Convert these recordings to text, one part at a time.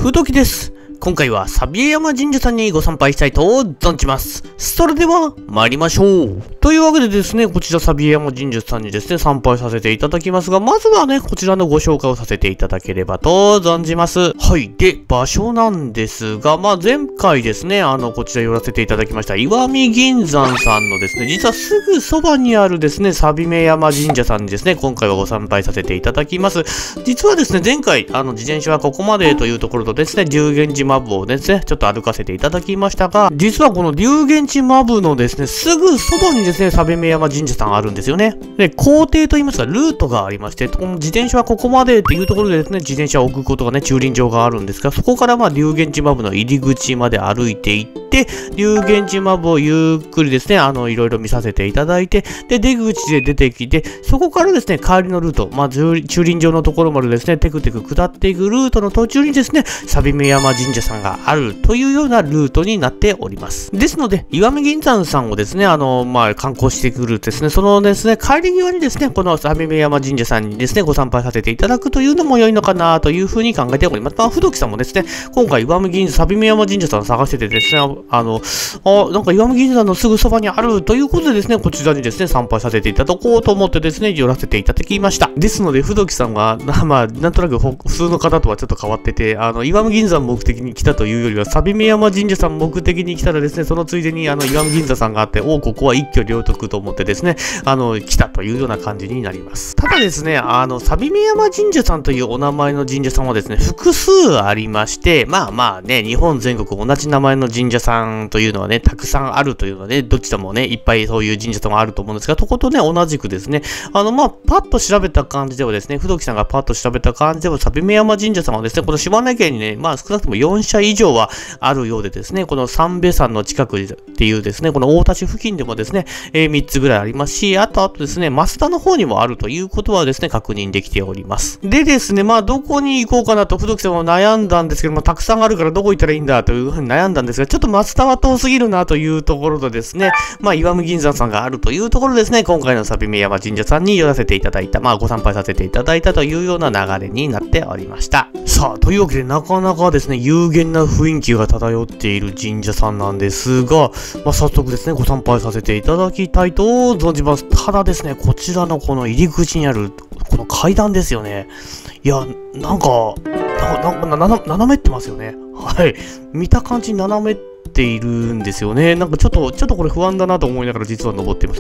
ふときです。今回はサビエ山神社さんにご参拝したいと存じます。それでは参りましょう。というわけでですね、こちらサビエ山神社さんにですね、参拝させていただきますが、まずはね、こちらのご紹介をさせていただければと存じます。はい。で、場所なんですが、前回ですね、こちら寄らせていただきました、石見銀山さんのですね、実はすぐそばにあるですね、サビエ山神社さんにですね、今回はご参拝させていただきます。実はですね、前回、自転車はここまでというところとですね、龍源寺マブをですね、ちょっと歩かせていただきましたが、実はこの龍源寺マブのですね、すぐそばにですね、サビエ山神社さんあるんですよね。で、工程といいますか、ルートがありまして、この自転車はここまでっていうところでですね、自転車を置くことがね、駐輪場があるんですが、そこから龍源寺マブの入り口まで歩いていって、龍源寺マブをゆっくりですね、いろいろ見させていただいて、で、出口で出てきて、そこからですね、帰りのルート、駐輪場のところまでですね、テクテク下っていくルートの途中にですね、サビエ山神社さんがあるというようなルートになっております。ですので、石見銀山さんをですね、観光してくるですね、そのですね、帰り際にですね、このサビエ山神社さんにですね、ご参拝させていただくというのも良いのかなというふうに考えております。不動さんもですね、今回サビエ山神社さんを探しててですね、なんか石見銀山のすぐそばにあるということでですね、こちらにですね、参拝させていただこうと思ってですね、寄らせていただきました。ですので、不動さんは、なんとなく普通の方とはちょっと変わってて、石見銀山目的に来たというよりは、サビエ山神社さん目的に来たらですね、そのついでに石見銀山さんがあって、ここは一挙両得と思ってですね、来たというような感じになります。ただですね、サビエ山神社さんというお名前の神社さんはですね、複数ありまして、ね、日本全国同じ名前の神社さんというのはね、たくさんあるというのはね、どちらもね、いっぱいそういう神社さんがあると思うんですが、とことね、同じくですね、パッと調べた感じではですね、不動さんがパッと調べた感じでは、サビエ山神社さんはですね、この島根県にね、少なくとも4社以上はあるようでですね、この三瓶山の近くっていうですね、この大田市付近でもですね、3つぐらいありますし、あとですね、増田の方にもあるということはですね、確認できております。でですね、どこに行こうかなと、不動さんは悩んだんですけども、たくさんあるからどこ行ったらいいんだというふうに悩んだんですが、ちょっと増田は遠すぎるなというところとですね、石見銀山さんがあるというところですね、今回のサビエ山神社さんに寄らせていただいた、ご参拝させていただいたというような流れになっておりました。さあ、というわけでなかなかですね、有限な雰囲気が漂っている神社さんなんですが、早速ですね、ご参拝させていただきたいと存じます。ただですね、こちらのこの入り口にある、この階段ですよね。いや、なんか斜めってますよね。はい。見た感じ斜めっているんですよね。なんかちょっとこれ不安だなと思いながら実は登っています。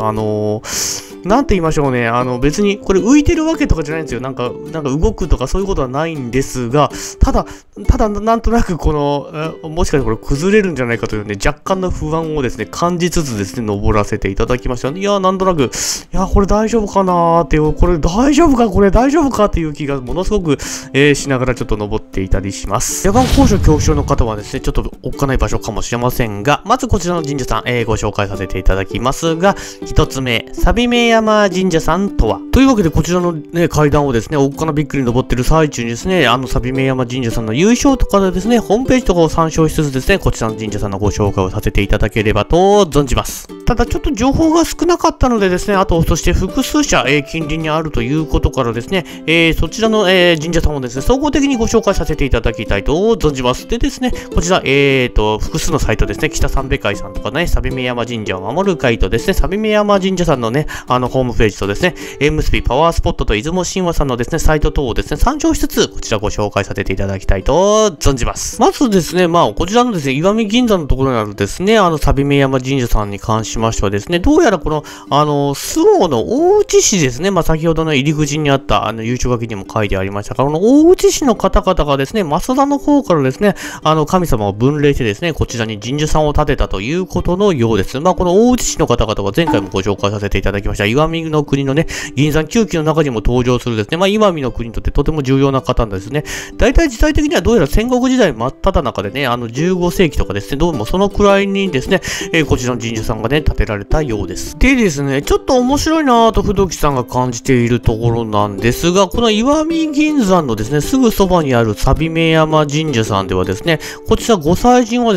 なんて言いましょうね。別にこれ浮いてるわけとかじゃないんですよ。なんか動くとかそういうことはないんですが、ただなんとなくもしかしてこれ崩れるんじゃないかというね、若干の不安をですね、感じつつですね、登らせていただきました。いや、なんとなく、これ大丈夫かなーっていう、これ大丈夫かっていう気がものすごく、しながらちょっと登っていたりします。夜間高所恐怖症の方はですね、ちょっとおっかない場所かもしれませんが、まずこちらの神社さん、ご紹介させていただきますが、一つ目、サビエ山神社さんとは。というわけで、こちらのね、階段をですね、おっかなびっくり登ってる最中にですね、サビエ山神社さんの優勝とかでですね、ホームページとかを参照しつつですね、こちらの神社さんのご紹介をさせていただければと存じます。ただ、ちょっと情報が少なかったのでですね、そして複数社、近隣にあるということからですね、そちらの、神社さんをですね、総合的にご紹介させていただきたいと存じます。でですね、こちら、複数のサイトですね、北三瓶会さんとかね、サビエ山神社を守る会とですね、サビエ山神社さんのね、ホームページとですね、ムスピパワースポットと出雲神話さんのですね、サイト等をですね、参照しつつ、こちらご紹介させていただきたいと存じます。まずですね、こちらのですね、石見銀山のところにあるですね、サビエ山神社さんに関しましてはですね、どうやらこの、周防の大内市ですね、先ほどの入り口にあった、優勝書きにも書いてありましたが、この大内市の方々がですね、増田の方からですね、神様を分霊してですね、こちらに神社さんを建てたということのようです。この大内市の方々は前回もご紹介させていただきました、石見の国のね、銀山9期の中にも登場するですね、石見の国にとってとても重要な方なんですね。大体時代的にはどうやら戦国時代真っ只中でね、15世紀とかですね、どうもそのくらいにですね、こちらの神社さんがね、建てられたようです。でですね、ちょっと面白いなぁと不動さんが感じているところなんですが、この石見銀山のですね、すぐそばにあるサビエ山神社さんではですね、こちらご祭神はですね、金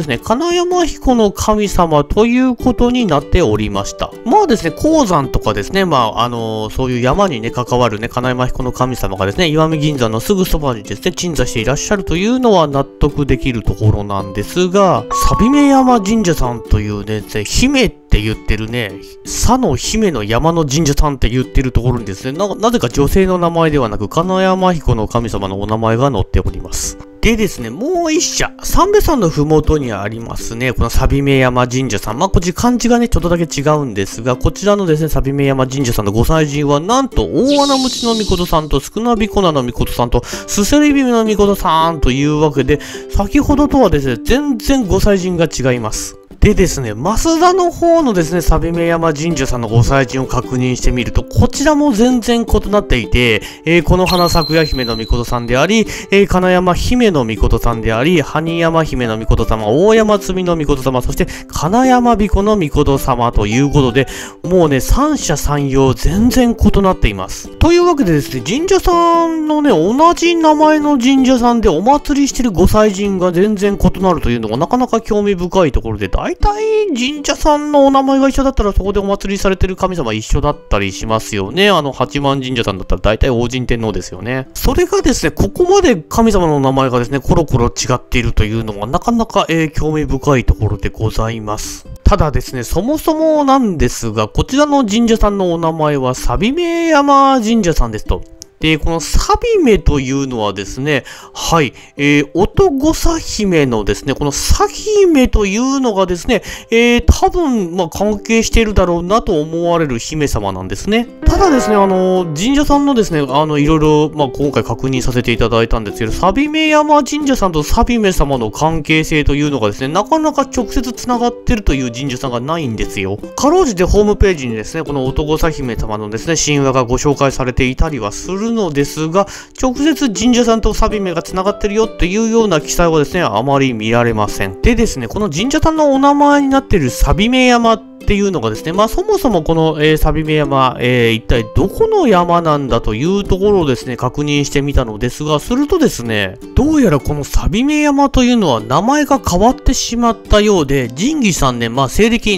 金山彦の神様ということになっておりました。まあですね、鉱山とかですね、そういう山にね、関わるね、金山彦の神様がですね、石見銀山のすぐそばにですね、鎮座していらっしゃるというのは納得できるところなんですが、錆目山神社さんというね、姫って言ってるね、佐の姫の山の神社さんって言ってるところにですね、なぜか女性の名前ではなく、金山彦の神様のお名前が載っております。でですね、もう一社、三瓶山のふもとにありますね、この錆目山神社さん。こっち漢字がね、ちょっとだけ違うんですが、こちらのですね、錆目山神社さんのご祭神は、なんと、大穴鞭の御さんと、少なびこなの御さんと、すせりびめの御さんというわけで、先ほどとはですね、全然ご祭神が違います。でですね、増田の方のですね、錆目山神社さんのご祭神を確認してみると、こちらも全然異なっていて、この花咲夜姫の御さんであり、金山姫の御さんであり、埴山姫の御様、大山積の御様、そして金山彦の御様ということで、もうね、三者三様全然異なっています。というわけでですね、神社さんのね、同じ名前の神社さんでお祭りしてるご祭神が全然異なるというのがなかなか興味深いところで、大体神社さんのお名前が一緒だったらそこでお祭りされてる神様一緒だったりしますよね。八幡神社さんだったら大体王神天皇ですよね。それがですね、ここまで神様の名前がですね、コロコロ違っているというのはなかなか、興味深いところでございます。ただですね、そもそもなんですが、こちらの神社さんのお名前は錆目山神社さんですと。で、この錆目というのはですね、はい、音御佐姫のですね、この佐姫というのがですね、多分、関係しているだろうなと思われる姫様なんですね。ただですね、神社さんのですね、いろいろ、今回確認させていただいたんですけど、錆目山神社さんと錆目様の関係性というのがですね、なかなか直接繋がってるという神社さんがないんですよ。かろうじてホームページにですね、この音御佐姫様のですね、神話がご紹介されていたりはするのですが、直接神社さんと錆目が繋がってるよっていうような記載はですね、あまり見られません。でですね、この神社さんのお名前になっている錆目山っていうのがですね、そもそもこの、錆目山、一体どこの山なんだというところをですね、確認してみたのですが、するとですね、どうやらこの錆目山というのは名前が変わってしまったようで、仁義3年、西暦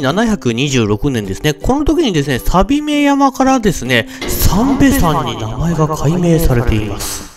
726年ですね、この時にですね、錆目山からですね、三瓶山に名前が改名されています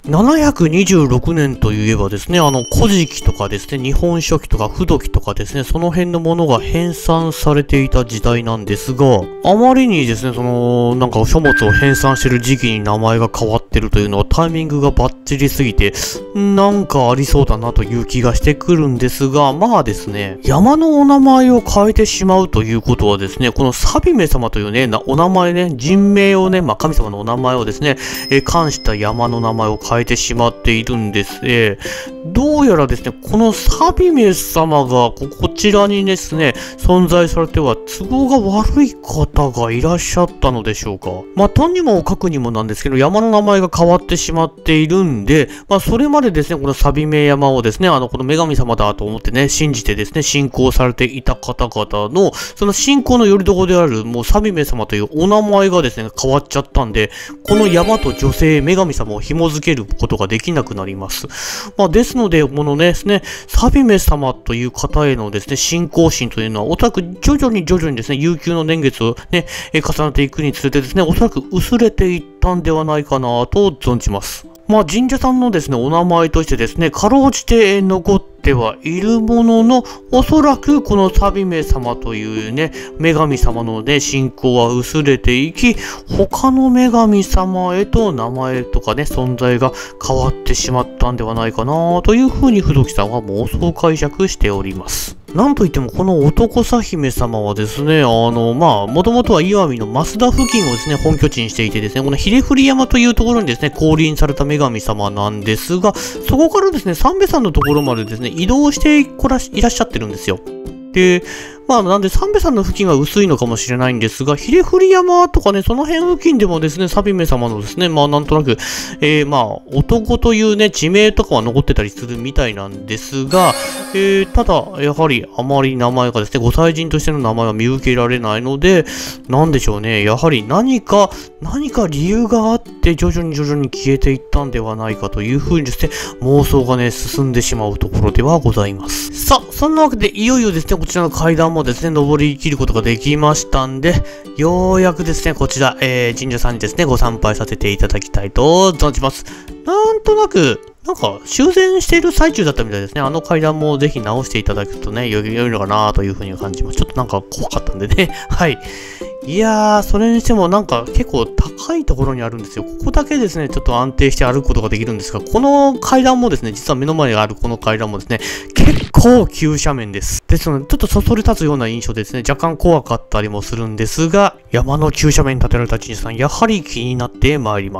。726年といえばですね、古事記とかですね、日本書紀とか不土記とかですね、その辺のものが編纂されていた時代なんですが、あまりにですね、書物を編纂してる時期に名前が変わってるというのはタイミングがバッチリすぎて、なんかありそうだなという気がしてくるんですが、ですね、山のお名前を変えてしまうということはですね、この錆目様というね、お名前ね、人名をね、神様のお名前をですね、冠した山の名前を変えてしまっているんです。どうやらですね、この錆目様がこちらにですね、存在されては都合が悪い方がいらっしゃったのでしょうか。とにもかくにもなんですけど、山の名前が変わってしまっているんで、それまでですね、この錆目山をですね、この女神様だと思ってね、信じてですね、信仰されていた方々の、その信仰の拠り所である、もう錆目様というお名前がですね、変わっちゃったんで、この山と女性、女神様を紐づけることができなくなります。ですので、このですね、錆目様という方へのですね、信仰心というのは、おそらく徐々にですね、悠久の年月をね、重ねていくにつれてですね、おそらく薄れていったんではないかなと存じます。神社さんのですね、お名前としてですね、かろうじて残ってはいるものの、おそらくこの錆目様というね、女神様のね、信仰は薄れていき、他の女神様へと名前とかね、存在が変わってしまったんではないかなというふうに不動さんは妄想解釈しております。なんといってもこの男佐姫様はですね、もともとは石見の増田付近をですね、本拠地にしていてですね、この秀振山というところにですね、降臨された女神様なんですが、そこからですね、三瓶山のところまでですね、移動していらっしゃってるんですよ。で、 なんで、三瓶さんの付近は薄いのかもしれないんですが、秀振山とかね、その辺付近でもですね、サビメ様のですね、なんとなく、男というね、地名とかは残ってたりするみたいなんですが、ただ、やはり、あまり名前がですね、ご祭神としての名前は見受けられないので、なんでしょうね、やはり何か理由があって、徐々に消えていったんではないかというふうにですね、妄想がね、進んでしまうところではございます。さあ、そんなわけで、いよいよですね、こちらの階段もですね、登り切ることができましたんで、ようやくですね、こちら、神社さんにですね、ご参拝させていただきたいと存じます。なんとなく、修繕している最中だったみたいですね。あの階段もぜひ直していただくとね、良いのかなというふうに感じます。ちょっと怖かったんでね。はい。いやー、それにしても結構高いところにあるんですよ。ここだけですね、ちょっと安定して歩くことができるんですが、この階段もですね、実は目の前にあるこの階段もですね、結構急斜面です。ですので、ちょっとそそり立つような印象でですね、若干怖かったりもするんですが、山の急斜面に建てられた神社さん、やはり気になってまいります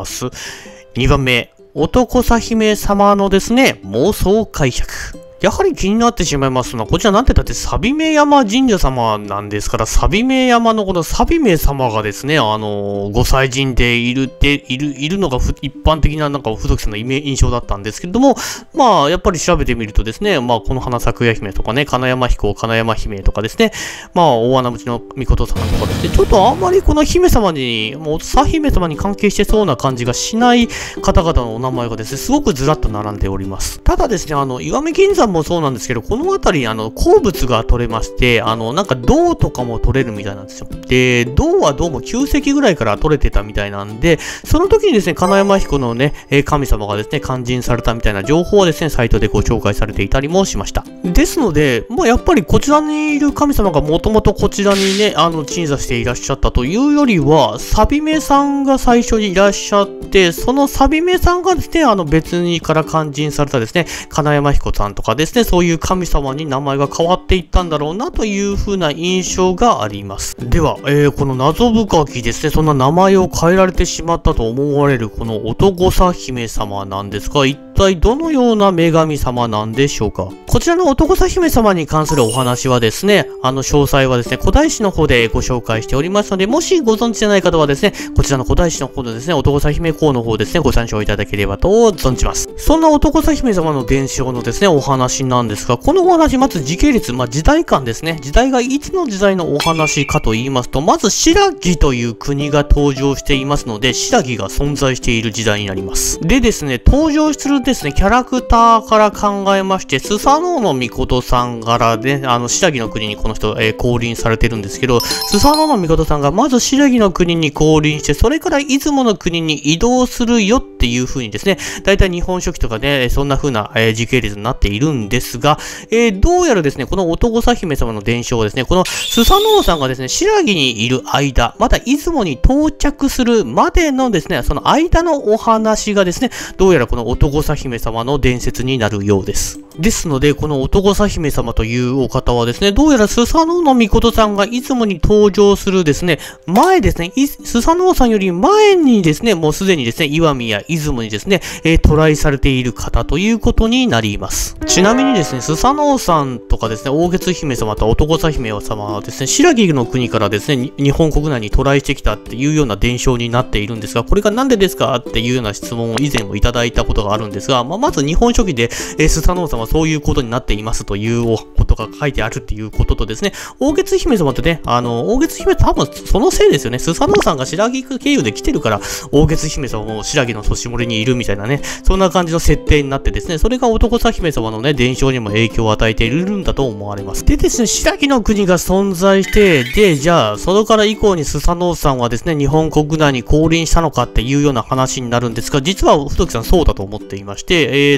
。2番目。男さ姫様のですね、妄想解釈。やはり気になってしまいますのは、こちらなんてだって、サビメ山神社様なんですから、サビメ山のこのサビメ様がですね、ご祭神でいるのが一般的な不属さんの印象だったんですけれども、やっぱり調べてみるとですね、この花咲夜姫とかね、金山彦、金山姫とかですね、大穴淵の御事様とかですね、ちょっとあんまりこの姫様に、さ姫様に関係してそうな感じがしない方々のお名前がですね、すごくずらっと並んでおります。ただですね、石見銀山もそうなんですけど、この辺り、鉱物が取れまして、銅とかも取れるみたいなんですよ。で、銅はどうも9世紀ぐらいから取れてたみたいなんで、その時にですね、金山彦のね、神様がですね、勧進されたみたいな情報をですね、サイトでご紹介されていたりもしました。ですので、やっぱりこちらにいる神様がもともとこちらにね、鎮座していらっしゃったというよりは、サビメさんが最初にいらっしゃって、そのサビメさんがですね、別にから勧進されたですね、金山彦さんとかですね、そういう神様に名前が変わっていったんだろうなという風な印象があります。では、この謎深きですね、そんな名前を変えられてしまったと思われるこの男さ姫様なんですが、一体どのような女神様なんでしょうか。こちらの男さ姫様に関するお話はですね、詳細はですね、古代史の方でご紹介しておりますので、もしご存知でない方はですね、こちらの古代史の方のですね、男さ姫公の方ですね、ご参照いただければと存じます。そんな男さ姫様の伝承のですね、お話なんですが、このお話、まず時系列、時代感ですね。時代がいつの時代のお話かと言いますと、まず新羅という国が登場していますので、新羅が存在している時代になります。でですね、登場するですね、キャラクターから考えまして、スサノオノミコトさんからね、新羅の国にこの人、降臨されてるんですけど、スサノオノミコトさんがまず新羅の国に降臨して、それから出雲の国に移動するよっていう風にですね、だいたい日本書紀とかね、そんな風な、時系列になっているんですが、どうやらですね、この男さ姫様の伝承をですね、このスサノオさんがですね、新羅にいる間、また出雲に到着するまでのですね、その間のお話がですね、どうやらこの男さ姫様の伝説になるようです。ですので、この男さ姫様というお方はですね、どうやらスサノオノミコトさんが出雲に登場するですね、前ですね、スサノオさんより前にですね、もうすでにですね、石見や出雲にですね、渡来されている方ということになります。ちなみにですね、スサノオさんとかですね、大月姫様と男さ姫様はですね、新羅の国からですね、日本国内に渡来してきたっていうような伝承になっているんですが、これがなんでですかっていうような質問を以前もいただいたことがあるんですが、まず日本書紀で、スサノオさんはそういうことになっていますということが書いてあるっていうこととですね、大月姫様ってね、大月姫多分そのせいですよね。スサノオさんが新羅経由で来てるから、大月姫様も新羅の年森にいるみたいなね、そんな感じの設定になってですね、それが男さ姫様のね、伝承にも影響を与えているんだと思われます。でですね、新羅の国が存在して、で、じゃあ、それから以降にスサノオさんはですね、日本国内に降臨したのかっていうような話になるんですが、実は、太木さんそうだと思っていまして、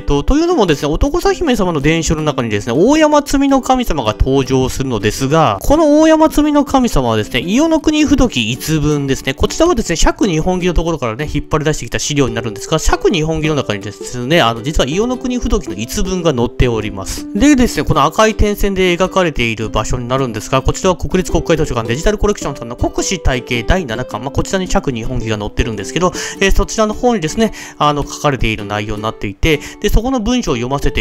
というのもですね、男さ姫様の伝承の中にですね、大山積の神様が登場するのですが、この大山積の神様はですね、伊予の国不時一文ですね、こちらはですね、釈日本紀のところからね、引っ張り出してきた資料になるんですが、釈日本紀の中にですね、実は伊予の国不時の一文が載っております。でですね、この赤い点線で描かれている場所になるんですが、こちらは国立国会図書館デジタルコレクションさんの国史体系第7巻、こちらに釈日本紀が載ってるんですけど、そちらの方にですね、書かれている内容になっていて、で、そこの文章を読ませていただき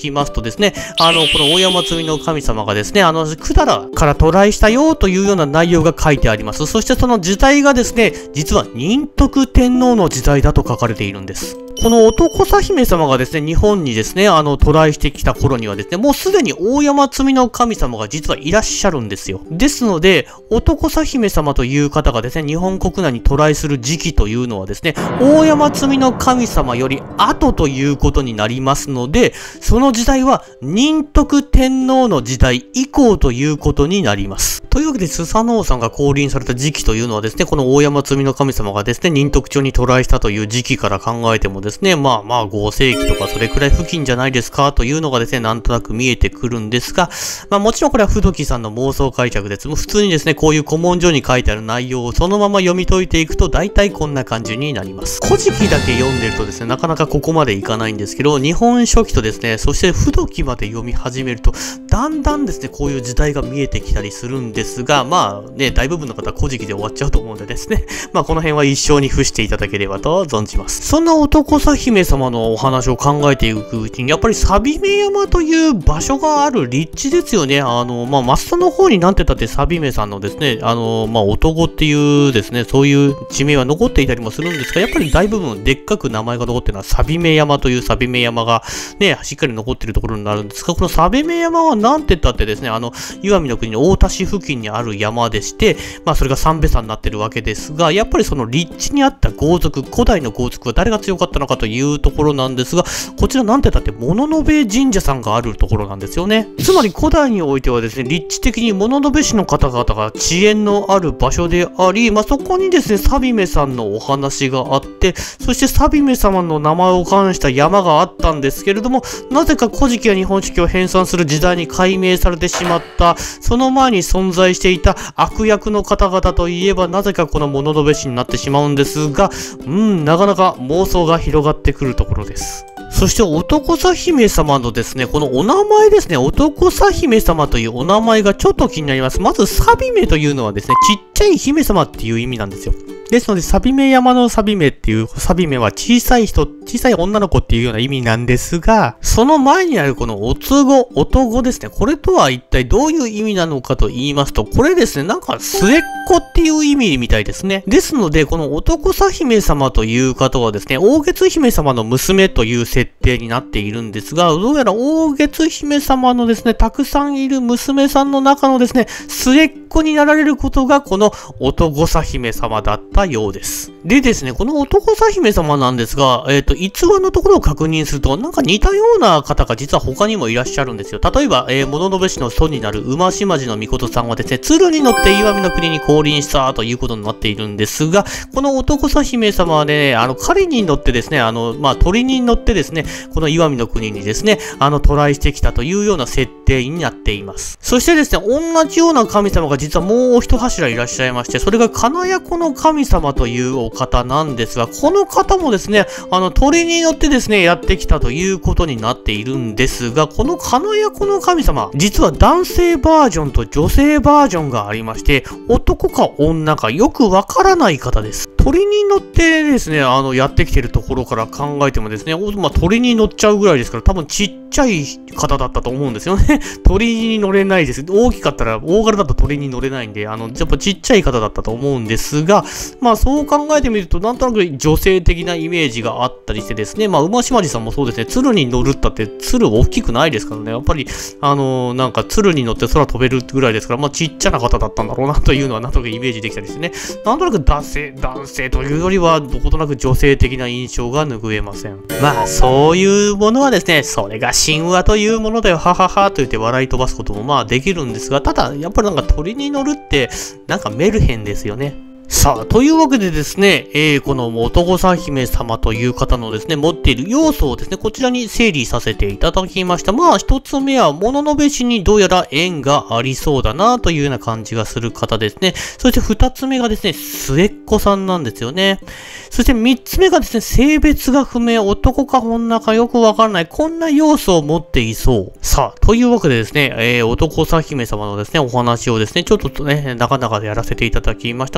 きますとですね、この大山積みの神様がですね、百済から渡来したよというような内容が書いてあります。そしてその時代がですね、実は仁徳天皇の時代だと書かれているんです。この男さ姫様がですね、日本にですね、渡来してきた頃にはですね、もうすでに大山積みの神様が実はいらっしゃるんですよ。ですので、男さ姫様という方がですね、日本国内に渡来する時期というのはですね、大山積みの神様より後ということになりますので、その時代は仁徳天皇の時代以降ということになります。というわけで、スサノオさんが降臨された時期というのはですね、この大山積みの神様がですね、仁徳町に渡来したという時期から考えてもですね、まあ5世紀とかそれくらい付近じゃないですかというのがですね、なんとなく見えてくるんですが、もちろんこれは不時さんの妄想解釈です。普通にですね、こういう古文書に書いてある内容をそのまま読み解いていくと、大体こんな感じになります。古事記だけ読んでるとですね、なかなかここまでいかないんですけど、日本書紀とですね、そして不時まで読み始めると、だんだんですね、こういう時代が見えてきたりするんですが、大部分の方は古事記で終わっちゃうと思うんでですね、この辺は一生に付していただければと存じます。そんな男さ姫様のお話を考えていくうちに、やっぱり錆目山という場所がある立地ですよね。マストの方になんてたって錆目さんのですね、男っていうですね、そういう地名は残っていたりもするんですが、やっぱり大部分でっかく名前が残ってるのは錆目山という錆目山がね、しっかり残っているところになるんですが、この錆目山はなんてたってですね、石見の国の大田市付近にある山でして、それが三瓶山になってるわけですが、やっぱりその立地にあった豪族、古代の豪族は誰が強かったのかというところなんですが、こちらなんてたって物部神社さんがあるところなんですよね。つまり古代においてはですね、立地的に物部氏の方々が地縁のある場所であり、そこにですね、錆目さんのお話があって、そして錆目様の名前を冠した山があったんですけれども、なぜか古事記や日本書紀を編纂する時代に解明されてしまった、その前に存在していた悪役の方々といえば、なぜかこの物部氏になってしまうんですが、なかなか妄想が広がってくるところです。そして男さ姫様のですね、このお名前ですね、男さ姫様というお名前がちょっと気になります。まず、錆目というのはですね、ちっちゃい姫様っていう意味なんですよ。ですので、錆目山の錆目っていう、錆目は小さい人、小さい女の子っていうような意味なんですが、その前にあるこのおつご、男ですね、これとは一体どういう意味なのかと言いますと、これですね、なんか末っ子っていう意味みたいですね。ですので、この男さ姫様という方はですね、大月姫様の娘という設定になっているんですが、どうやら大月姫様のですね、たくさんいる娘さんの中のですね、末っ子になられることが、この男さ姫様だったようです。でですね、この男さ姫様なんですが、逸話のところを確認すると、なんか似たような方が実は他にもいらっしゃるんですよ。例えば、物部氏の祖になる馬島寺の命さんはですね、鶴に乗って石見の国に降臨したということになっているんですが、この男さ姫様はね、狩りに乗ってですね、鳥に乗ってですね、この石見の国にですね、渡来してきたというような設定になっています。そしてですね、同じような神様が実はもう一柱いらっしゃいまして、それが金奴の神様というお方なんですが、この方もですね、鳥に乗ってですね、やってきたということになっているんですが、この金奴の神様、実は男性バージョンと女性バージョンがありまして、男か女かよくわからない方です。鳥に乗ってですね、やってきてるところから考えてもですね、鳥に乗っちゃうぐらいですから、多分ちっちゃい方だったと思うんですよね。鳥に乗れないです。大きかったら、大柄だと鳥に乗れないんで、やっぱちっちゃい方だったと思うんですが、そう考えてみると、なんとなく女性的なイメージがあったりしてですね、馬島寺さんもそうですね、鶴に乗るったって、鶴大きくないですからね、やっぱり、なんか鶴に乗って空飛べるぐらいですから、ちっちゃな方だったんだろうなというのは、なんとなくイメージできたりしてね、なんとなく男性というよりは、どことなく女性的な印象が拭えません。そういうものはですね、それが神話というものだよ、はははと言って笑い飛ばすこともできるんですが、ただ、やっぱりなんか鳥に乗るって、なんかメルヘンですよね。さあ、というわけでですね、この男さ姫様という方のですね、持っている要素をですね、こちらに整理させていただきました。一つ目は、物部氏にどうやら縁がありそうだなというような感じがする方ですね。そして二つ目がですね、末っ子さんなんですよね。そして三つ目がですね、性別が不明、男か女かよくわからない、こんな要素を持っていそう。さあ、というわけでですね、男さ姫様のですね、お話をですね、ちょっとね、なかなかでやらせていただきましたが、やっぱり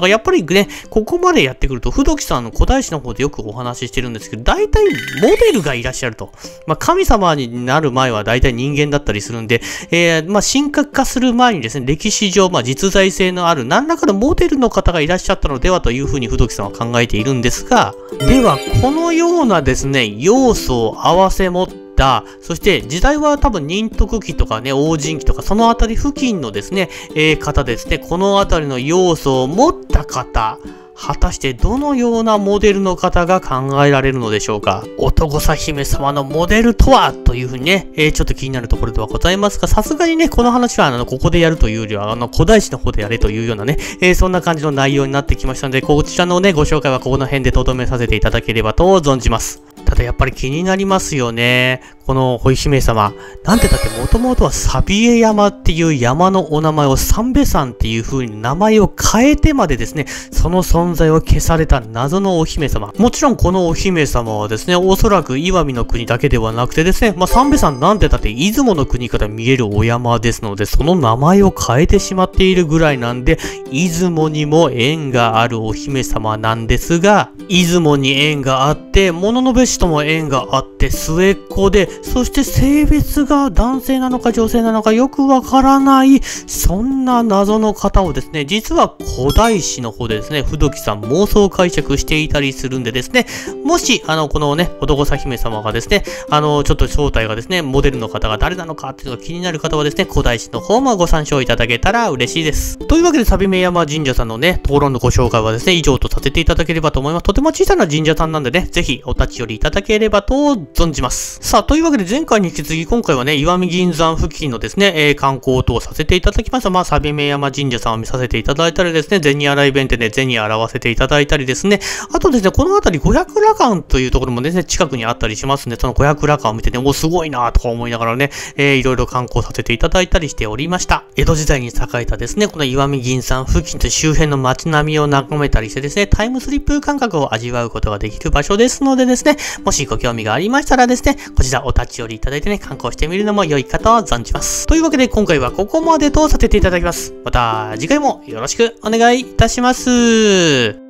りね、ここまでやってくると、不動さんの古代史の方でよくお話ししてるんですけど、大体モデルがいらっしゃると。神様になる前は大体人間だったりするんで、神格化する前にですね、歴史上、実在性のある何らかのモデルの方がいらっしゃったのではというふうに不動さんは考えているんですが、では、このようなですね、要素を合わせ持って、そして時代は多分仁徳期とかね、王神期とかそのあたり付近のですね、方ですね、このあたりの要素を持った方、果たしてどのようなモデルの方が考えられるのでしょうか。男さ姫様のモデルとはというふうにね、ちょっと気になるところではございますが、さすがにね、この話はここでやるというよりは、古代史の方でやれというようなね、そんな感じの内容になってきましたので、こちらのね、ご紹介はここの辺で留めさせていただければと存じます。ただやっぱり気になりますよね。このホイ姫様。なんてだってもともとはサビエ山っていう山のお名前を三瓶山っていう風に名前を変えてまでですね、その存在を消された謎のお姫様。もちろんこのお姫様はですね、おそらく石見の国だけではなくてですね、三瓶山なんてだって出雲の国から見えるお山ですので、その名前を変えてしまっているぐらいなんで、出雲にも縁があるお姫様なんですが、出雲に縁があって、物部氏とも縁があって、末っ子で、そして性別が男性なのか女性なのかよくわからない、そんな謎の方をですね、実は古代史の方でですね、不動さん妄想解釈していたりするんでですね、もし、このね、男さ姫様がですね、ちょっと正体がですね、モデルの方が誰なのかっていうのが気になる方はですね、古代史の方もご参照いただけたら嬉しいです。というわけで、サビメ山神社さんのね、討論のご紹介はですね、以上とさせていただければと思います。とても小さな神社さんなんでね、ぜひお立ち寄りいただければと存じます。さあ、というわけで前回に引き続き今回はね、石見銀山付近のですね、観光等をさせていただきました。サビメ山神社さんを見させていただいたりですね、銭洗イベントで銭洗わせていただいたりですね、あとですね、この辺り五百羅漢というところもですね、近くにあったりしますんで、その五百羅漢を見てね、すごいなとか思いながらね、いろいろ観光させていただいたりしておりました。江戸時代に栄えたですね、この石見銀山付近と周辺の街並みを眺めたりしてですね、タイムスリップ感覚を味わうことができる場所ですのでですね、もしご興味がありましたらですね、こちらお立ち寄りいただいてね、観光してみるのも良いかと存じます。というわけで今回はここまでとさせていただきます。また次回もよろしくお願いいたします。